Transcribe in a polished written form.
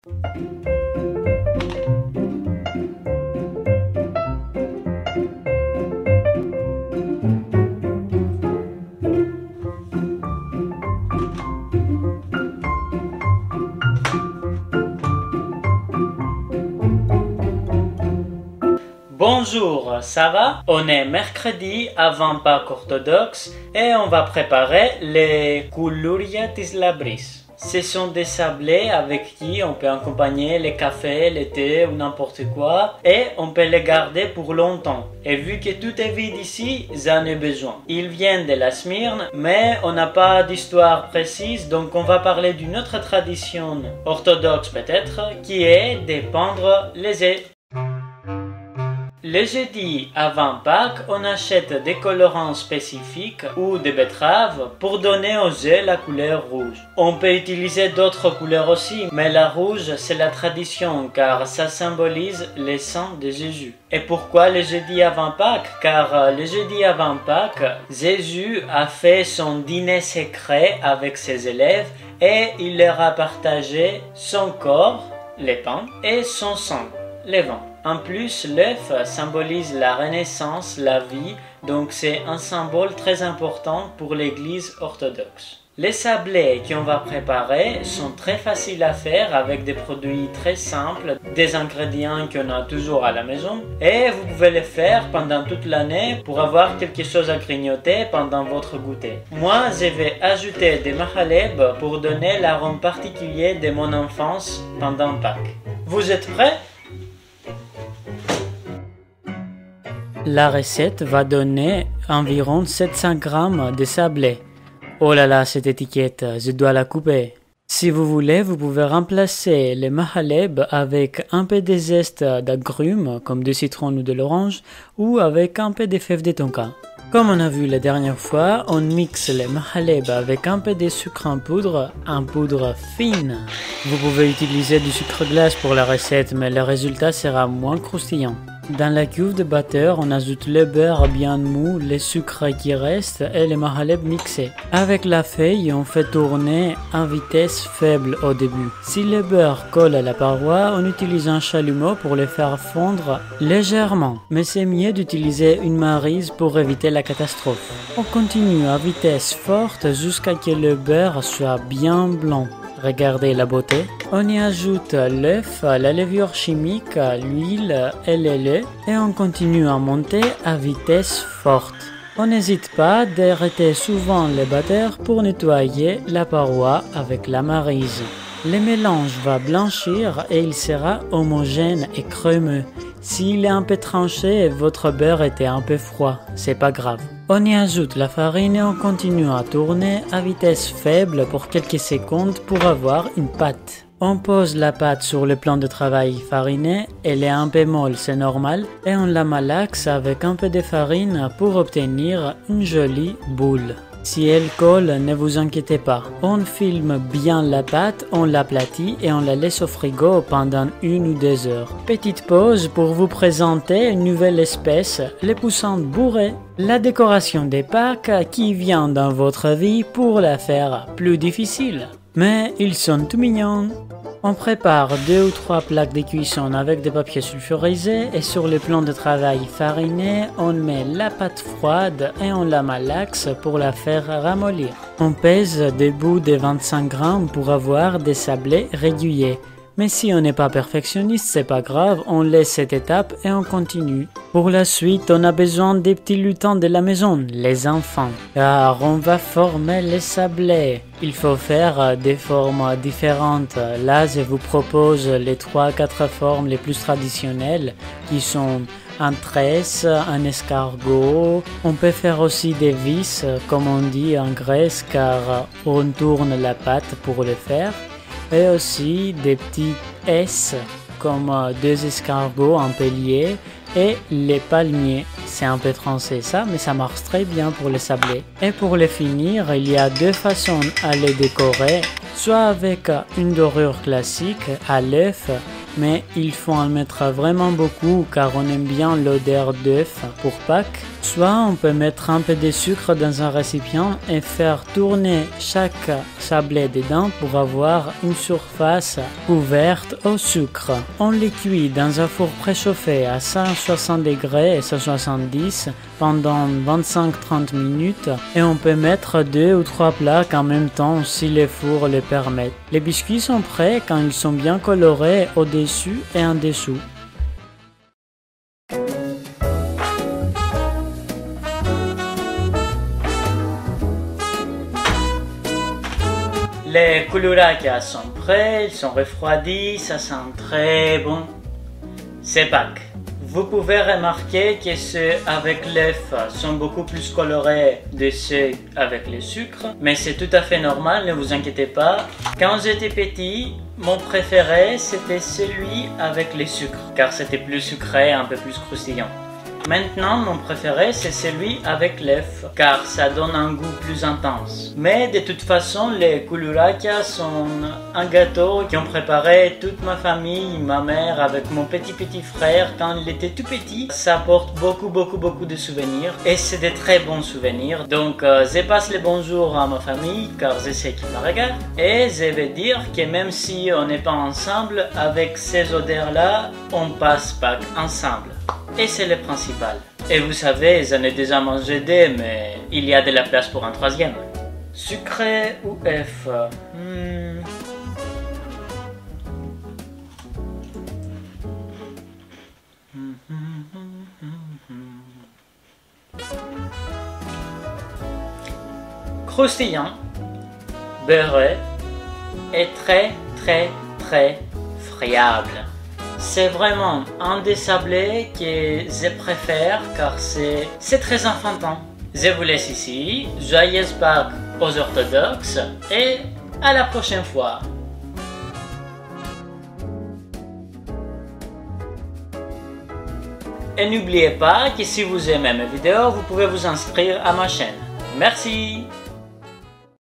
Bonjour, ça va? On est mercredi avant Pâques orthodoxe et on va préparer les koulouria tis labris. Ce sont des sablés avec qui on peut accompagner les cafés, le thé ou n'importe quoi et on peut les garder pour longtemps. Et vu que tout est vide ici, j'en ai besoin. Ils viennent de la Smyrne, mais on n'a pas d'histoire précise, donc on va parler d'une autre tradition orthodoxe peut-être, qui est de pendre les œufs. Le jeudi avant Pâques, on achète des colorants spécifiques ou des betteraves pour donner aux œufs la couleur rouge. On peut utiliser d'autres couleurs aussi, mais la rouge c'est la tradition car ça symbolise le sang de Jésus. Et pourquoi le jeudi avant Pâques? Car le jeudi avant Pâques, Jésus a fait son dîner secret avec ses élèves et il leur a partagé son corps, les pains, et son sang, les vins. En plus, l'œuf symbolise la renaissance, la vie, donc c'est un symbole très important pour l'Église orthodoxe. Les sablés qu'on va préparer sont très faciles à faire avec des produits très simples, des ingrédients qu'on a toujours à la maison et vous pouvez les faire pendant toute l'année pour avoir quelque chose à grignoter pendant votre goûter. Moi, je vais ajouter des mahaleb pour donner l'arôme particulier de mon enfance pendant Pâques. Vous êtes prêts? La recette va donner environ 700 grammes de sablé. Oh là là, cette étiquette, je dois la couper. Si vous voulez, vous pouvez remplacer les mahaleb avec un peu de zeste d'agrumes, comme du citron ou de l'orange, ou avec un peu de fèves de tonka. Comme on a vu la dernière fois, on mixe les mahaleb avec un peu de sucre en poudre fine. Vous pouvez utiliser du sucre glace pour la recette, mais le résultat sera moins croustillant. Dans la cuve de batteur, on ajoute le beurre bien mou, les sucres qui restent et les mahaleb mixés. Avec la feuille, on fait tourner à vitesse faible au début. Si le beurre colle à la paroi, on utilise un chalumeau pour le faire fondre légèrement. Mais c'est mieux d'utiliser une maryse pour éviter la catastrophe. On continue à vitesse forte jusqu'à ce que le beurre soit bien blanc. Regardez la beauté. On y ajoute l'œuf, la levure chimique, l'huile et le lait et on continue à monter à vitesse forte. On n'hésite pas d'arrêter souvent le batteur pour nettoyer la paroi avec la maryse. Le mélange va blanchir et il sera homogène et crémeux. S'il est un peu tranché et votre beurre était un peu froid, c'est pas grave. On y ajoute la farine et on continue à tourner à vitesse faible pour quelques secondes pour avoir une pâte. On pose la pâte sur le plan de travail fariné, elle est un peu molle, c'est normal, et on la malaxe avec un peu de farine pour obtenir une jolie boule. Si elle colle, ne vous inquiétez pas. On filme bien la pâte, on l'aplatit et on la laisse au frigo pendant 1 ou 2 heures. Petite pause pour vous présenter une nouvelle espèce, les poussins bourrés. La décoration des Pâques qui vient dans votre vie pour la faire plus difficile. Mais ils sont tout mignons. On prépare 2 ou 3 plaques de cuisson avec des papiers sulfurisés et sur le plan de travail fariné, on met la pâte froide et on la malaxe pour la faire ramollir. On pèse des bouts de 25 grammes pour avoir des sablés réguliers. Mais si on n'est pas perfectionniste, c'est pas grave, on laisse cette étape et on continue. Pour la suite, on a besoin des petits lutins de la maison, les enfants. Car on va former les sablés. Il faut faire des formes différentes. Là, je vous propose les 3-4 formes les plus traditionnelles qui sont un tresse, un escargot. On peut faire aussi des vis, comme on dit en Grèce, car on tourne la pâte pour le faire. Et aussi des petits S comme 2 escargots un peu liés et les palmiers. C'est un peu français ça, mais ça marche très bien pour les sablés. Et pour les finir, il y a 2 façons à les décorer, soit avec une dorure classique à l'œuf mais il faut en mettre vraiment beaucoup car on aime bien l'odeur d'œuf pour Pâques. Soit on peut mettre un peu de sucre dans un récipient et faire tourner chaque sablé dedans pour avoir une surface couverte au sucre. On les cuit dans un four préchauffé à 160 degrés et 170 pendant 25-30 minutes et on peut mettre 2 ou 3 plats en même temps si les fours le permettent. Les biscuits sont prêts quand ils sont bien colorés au-dessus et en dessous. Les koulourakas sont prêts, ils sont refroidis, ça sent très bon. C'est Pâques. Vous pouvez remarquer que ceux avec l'œuf sont beaucoup plus colorés que ceux avec le sucre, mais c'est tout à fait normal, ne vous inquiétez pas. Quand j'étais petit, mon préféré c'était celui avec le sucre, car c'était plus sucré, un peu plus croustillant. Maintenant, mon préféré, c'est celui avec l'œuf, car ça donne un goût plus intense. Mais de toute façon, les koulourakas sont un gâteau qu'ont préparé toute ma famille, ma mère, avec mon petit frère quand il était tout petit. Ça apporte beaucoup de souvenirs, et c'est des très bons souvenirs. Donc, je passe le bonjour à ma famille, car je sais qu'ils me regardent. Et je vais dire que même si on n'est pas ensemble, avec ces odeurs-là, on passe Pâques ensemble. Et c'est le principal. Et vous savez, j'en ai déjà mangé deux, mais il y a de la place pour un troisième. Sucré ou œuf? Croustillant, beurré et très friable. C'est vraiment un des sablés que je préfère car c'est très enfantin. Je vous laisse ici. Joyeuse Pâques aux orthodoxes et à la prochaine fois. Et n'oubliez pas que si vous aimez mes vidéos, vous pouvez vous inscrire à ma chaîne. Merci!